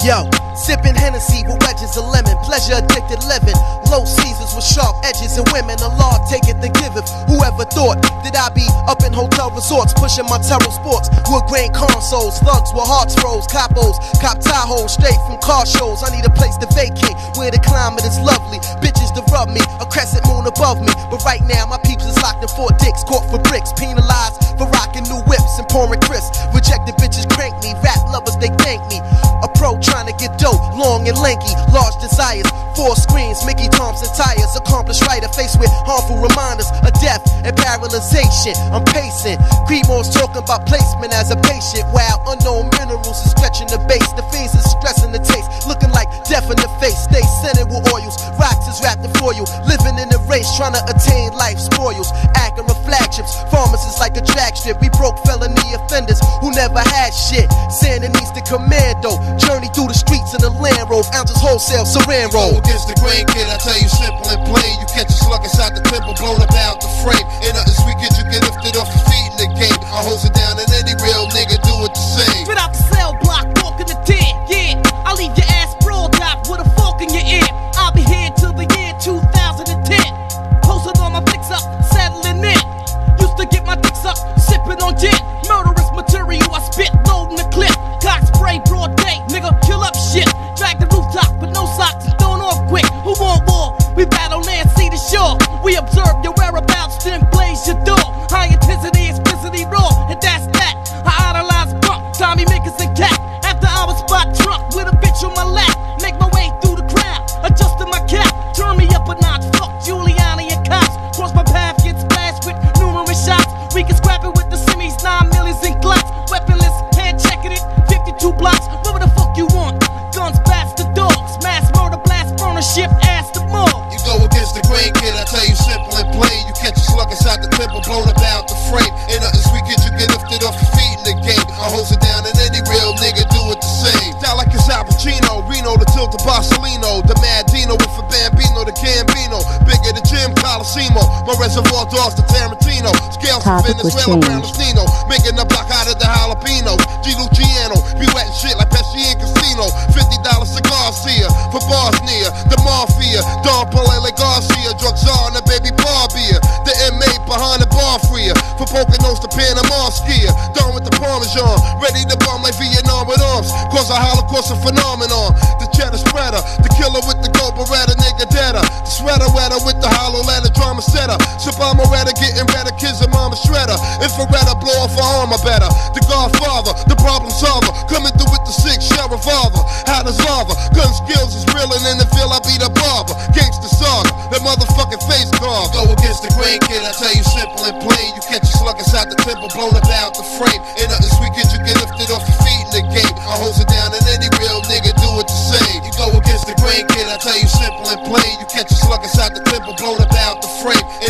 Yo, sipping Hennessy with wedges of lemon, pleasure addicted living. Low Caesars with sharp edges and women. The law taketh and giveth. Whoever thought that I'd be up in hotel resorts, pushing my terror sports, wood grain consoles, thugs with hearts froze, capos, cop Tahoe, straight from car shows. I need a place to vacate where the climate is lovely. Bitches to rub me, a crescent moon above me. But right now my peeps is locked in 4 dicks, caught for bricks, penalized for rocking new whips and pouring crisp. Rejected bitches crank me, rap lovers they thank me. A pro trying to get dope, long and lanky, large desires, 4 screens, Mickey Thompson tires, accomplished writer faced with harmful reminders of death and paralyzation. I'm pacing, Cremo's talking about placement as a patient, while unknown minerals is stretching the base. The fiends is stressing the taste, looking like death in the face. Stay scented with oils, rocks is wrapped in foil, living in the race, trying to attain life spoils. Acura flagships, pharmacists like a drag strip. We broke felony offenders who never had shit. Sandinista commando, journey through the streets in the Land Rover, ounces wholesale, saran roll. Go against the grain, kid, I tell you simple and plain. You catch a slug inside the temple, blown about the frame. Ain't nothing sweet, kid, you get lifted off your feet in the game. I holds it down and any real nigga do it the same. Spit out the cell block, walk in the den, yeah. I'll leave your ass sprawled out with a fork in your ear. I'll be here till the year 2010. Posted on my fix up, settling in. Used to get my dicks up, sipping on gin. Murderous material, I spit, loading the clip. Cock spray, broad day, nigga, kill up shit. Drag the rooftop, but no socks, it's thrown off quick. Who want war? We battle land, see the shore. We observe your whereabouts, then blaze your door. High intensity, explicitly raw, and that's that. I idolize Bump, Tommy Mickens and Cat. After I was spot drunk with a bitch on my lap. Make my way through the crowd, adjusting my cap. Turn me up a notch, fuck Giuliani and cops. Cross my path, get splashed with numerous shots. We can scrap it with the semis, 9 millions in glocks. Weaponless, hand checking it, 52 blocks. What the fuck you want? Guns, bats, the dogs. Mass murder, blast, burner, ship, ass the mug. You go against the grain, kid, I tell you simple and plain. You catch a slug inside the temple, blown about the frame. Ain't nothing sweet, kid, you get lifted off your feet in the game. I holds it down and any real nigga do it the same. Style like it's Al Pacino, Reno, the tilt of Barcelino, the Mad Dino with a Bambino, the Gambino. Bigger the Jim Colosimo, my reservoir dogs the Tarantino. Scales from Venezuela, brown Latino, making the block out of the jalapenos. G. Luciano, be wetting shit like Pesci in Casino. $50 cigars here for bars near the mafia. Don Palele Garcia, drug czar and the baby bar beer. The inmate behind the bar freer for poking nose to Panama skier. Done with the Parmesan, ready to bomb like Vietnam with arms. Cause a Holocaust a phenomenon. The cheddar spreader, the killer with the gold beretta, nigga deader. The sweater wetter with the hollow letter, drama setter. Sabama redder, getting better, kids and mama shredder. Infraredder, blow off her armor better. The Godfather, the problem solver, coming through with the 6-shell revolver. Hot as lava, gun skills is real and in the field I be the barber. Gangsta saga, that motherfucking face carve. Go against the grain, kid, I tell you simple and plain. You catch a slug inside the temple, blown about the frame. Ain't nothing sweet, kid, you get lifted off your feet in the game. I holds it down and any real nigga do it the same. You go against the grain, kid, I tell you simple and plain. You catch a slug inside the temple, blown about the frame.